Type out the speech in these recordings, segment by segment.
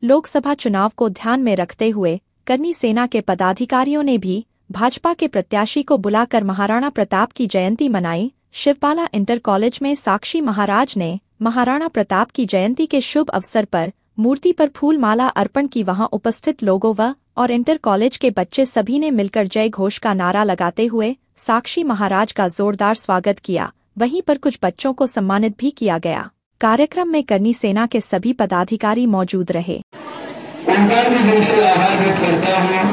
लोकसभा चुनाव को ध्यान में रखते हुए करनी सेना के पदाधिकारियों ने भी भाजपा के प्रत्याशी को बुलाकर महाराणा प्रताप की जयंती मनाई। शिवपाला इंटर कॉलेज में साक्षी महाराज ने महाराणा प्रताप की जयंती के शुभ अवसर पर मूर्ति पर फूल माला अर्पण की। वहां उपस्थित लोगों और इंटर कॉलेज के बच्चे सभी ने मिलकर जय घोष का नारा लगाते हुए साक्षी महाराज का जोरदार स्वागत किया। वहीं पर कुछ बच्चों को सम्मानित भी किया गया। कार्यक्रम में करनी सेना के सभी पदाधिकारी मौजूद रहे। उनका भी दिल से आभार व्यक्त करता हूँ।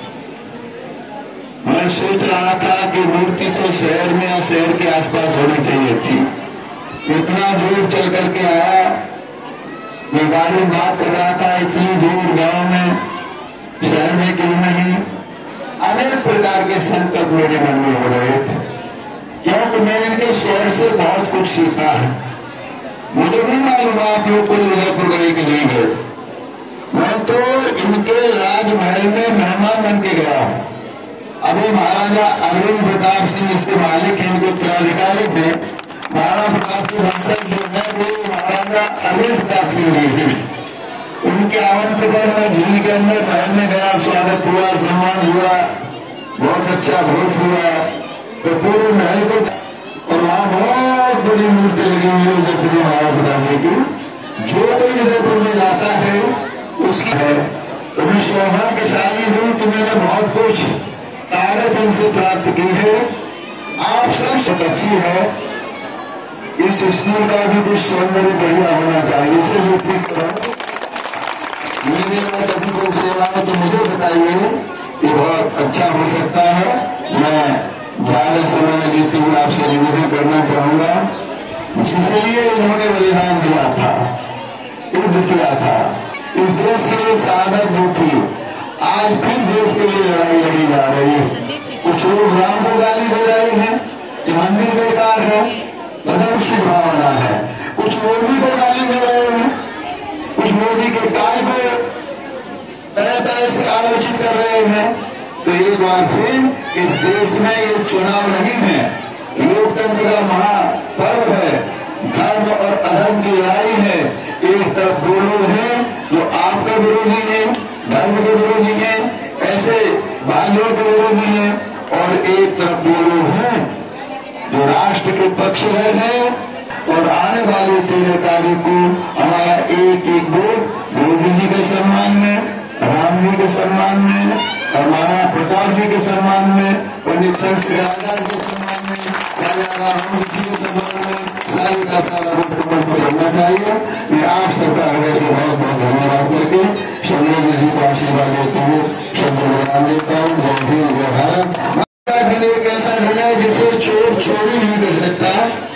मैं सोच रहा था कि मूर्ति तो शहर में या शहर के आसपास होनी चाहिए थी। इतना दूर चल करके आया, मैं बारे में बात कर रहा था। इतनी दूर गांव में, शहर में क्यों नहीं, अनेक प्रकार के संकल्प मेरे मन में हो रहे थे, क्योंकि मैंने इनके शहर से बहुत कुछ सीखा है। मुझे नहीं मालूम आप लोग को उदयपुर गए कि नहीं गए। मैं तो इनके राजमहल में मेहमान बन के गया। अभी महाराजा अरविंद प्रताप सिंह इसके मालिक हैं, इनके उत्तराधिकारी थे। महाराणा प्रताप के वंशज जो है वो महाराजा अरविंद प्रताप सिंह जी थे। उनके आमंत्रण पर मैं झील के अंदर महल में गया, स्वागत हुआ, सम्मान हुआ, बहुत अच्छा भोज हुआ। तो पूरे महल को, और वहाँ बहुत बड़ी मूर्ति लगी हुई है उदयपुर महाराणा प्रताप की। जो कोई उदयपुर में जाता है उसकी है। तो मैं सौभाग्यशाली हूँ कि मैंने बहुत कुछ ताकत इनसे प्राप्त की है। आप सब अच्छी है। इस स्कूल का भी कुछ सौंदर्य बढ़िया होना चाहिए, इसे भी ठीक करो। मेरे कभी कोई सेवा है तो मुझे बताइए, ये बहुत अच्छा हो सकता है। मैं ज्यादा समय लेते हुए आपसे निवेदन करना चाहूंगा, जिसलिए इन्होंने बलिदान दिया था, युद्ध किया था, इस देश के लिए शहादत दी थी, आज फिर देश के लिए लड़ाई लड़ी जा रही है। कुछ लोग राम को गाली दे रहे हैं कि मंदिर बेकार है, बदल की भावना है। कुछ मोदी को गाली दे रहे हैं, कुछ मोदी के कार्य को तरह तरह से आलोचित कर रहे हैं। तो एक बार फिर इस देश में ये चुनाव नहीं है, लोकतंत्र का महापर्व है, धर्म और अधर्म की लड़ाई है। एक तरफ दो लोग हैं जो आपका विरोधी है, धर्म के विरोधी है, ऐसे भाइयों के विरोधी है, और एक तरफ दो लोग हैं जो राष्ट्र के पक्ष हैं। और आने वाली 13 तारीख को हमारा एक एक वोट मोदी जी के सम्मान में, राम जी के सम्मान में, और महाराणा प्रताप जी के सम्मान में, पंडित चंद्रशेखर आजाद के सम्मान में, राजा राम जी के सम्मान में सारे का सारा वोट कमल पर होना चाहिए। मैं आप सबका हृदय से बहुत बहुत धन्यवाद करके शंकर जी को आशीर्वाद देते हुए शब्द विराम देता हूँ। जय हिंद, जय भारत। एक ऐसा धन है जिसे चोर चोरी नहीं कर सकता,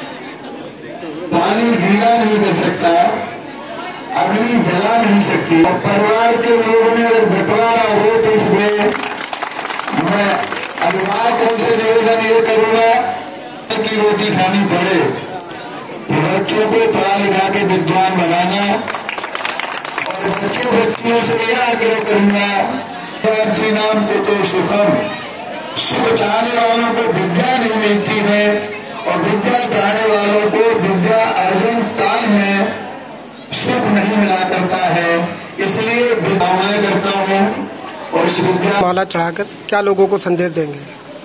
पानी गीला नहीं कर सकता, अग्नि जला नहीं सकती। और परिवार के लोगों में अगर बंटवारा हो तो इसमें मैं अभिभावकों से निवेदन ये करूंगा कि रोटी खानी पड़े, बच्चों को पढ़ा लिखा के विद्वान बनाना, और बच्चियों से यह आग्रह करूंगा, नाम को तो सुखम, सुख चाहने वालों को विद्या नहीं मिलती है, और विद्या चाहने वालों को विद्या अर्जन काल में सुख नहीं मिला करता है। इसलिए कामना करता हूँ, और इस विद्या माला चढ़ाकर क्या लोगों को संदेश देंगे?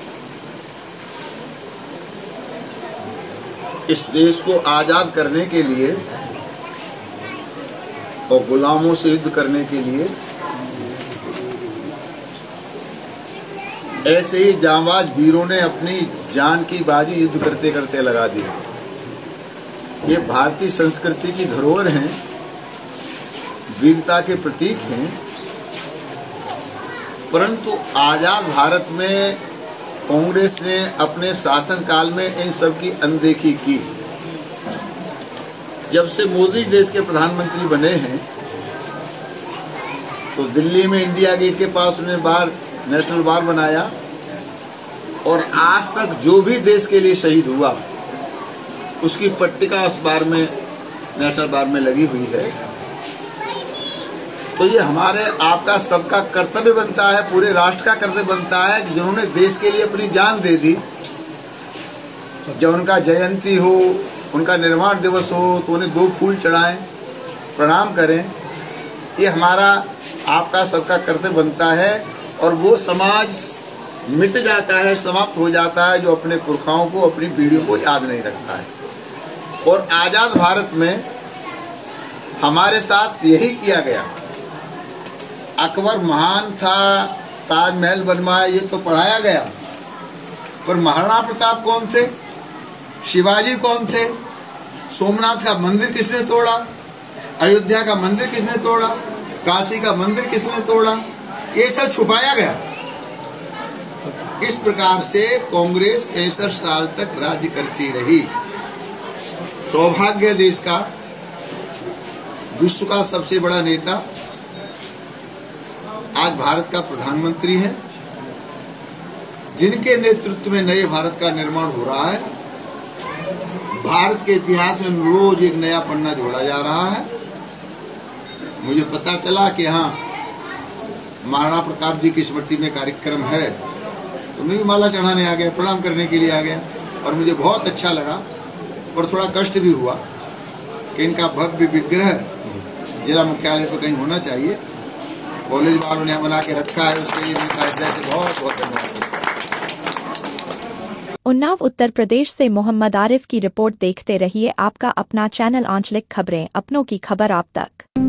इस देश को आजाद करने के लिए और गुलामों से युद्ध करने के लिए ऐसे ही जांबाज वीरों ने अपनी जान की बाजी युद्ध करते करते लगा दी। ये भारतीय संस्कृति की धरोहर हैं, वीरता के प्रतीक हैं। परंतु आजाद भारत में कांग्रेस ने अपने शासनकाल में इन सब की अनदेखी की। जब से मोदी देश के प्रधानमंत्री बने हैं तो दिल्ली में इंडिया गेट के पास उन्हें नेशनल बार बनाया, और आज तक जो भी देश के लिए शहीद हुआ उसकी पट्टिका उस बार में, नेशनल बार में लगी हुई है। तो ये हमारे आपका सबका कर्तव्य बनता है, पूरे राष्ट्र का कर्तव्य बनता है कि जिन्होंने देश के लिए अपनी जान दे दी, जब उनका जयंती हो, उनका निर्माण दिवस हो तो उन्हें 2 फूल चढ़ाएं, प्रणाम करें। ये हमारा आपका सबका कर्तव्य बनता है। और वो समाज मिट जाता है, समाप्त हो जाता है जो अपने पुरखाओं को, अपनी पीढ़ियों को याद नहीं रखता है। और आजाद भारत में हमारे साथ यही किया गया। अकबर महान था, ताजमहल बनवाया, ये तो पढ़ाया गया, पर महाराणा प्रताप कौन थे, शिवाजी कौन थे, सोमनाथ का मंदिर किसने तोड़ा, अयोध्या का मंदिर किसने तोड़ा, काशी का मंदिर किसने तोड़ा, ये सब छुपाया गया। इस प्रकार से कांग्रेस 65 साल तक राज्य करती रही। सौभाग्य देश का, विश्व का सबसे बड़ा नेता आज भारत का प्रधानमंत्री है, जिनके नेतृत्व में नए भारत का निर्माण हो रहा है। भारत के इतिहास में रोज एक नया पन्ना जोड़ा जा रहा है। मुझे पता चला कि हाँ, महाराणा प्रताप जी की स्मृति में कार्यक्रम है, तो मैं भी माला चढ़ाने आ गया, प्रणाम करने के लिए आ गया। और मुझे बहुत अच्छा लगा और थोड़ा कष्ट भी हुआ कि इनका भव्य विग्रह जिला मुख्यालय पर कहीं होना चाहिए। कॉलेज वालों ने बना के रखा है, उसके लिए बहुत बहुत धन्यवाद। उन्नाव उत्तर प्रदेश से मोहम्मद आरिफ की रिपोर्ट। देखते रहिए आपका अपना चैनल आंचलिक खबरें, अपनों की खबर आप तक।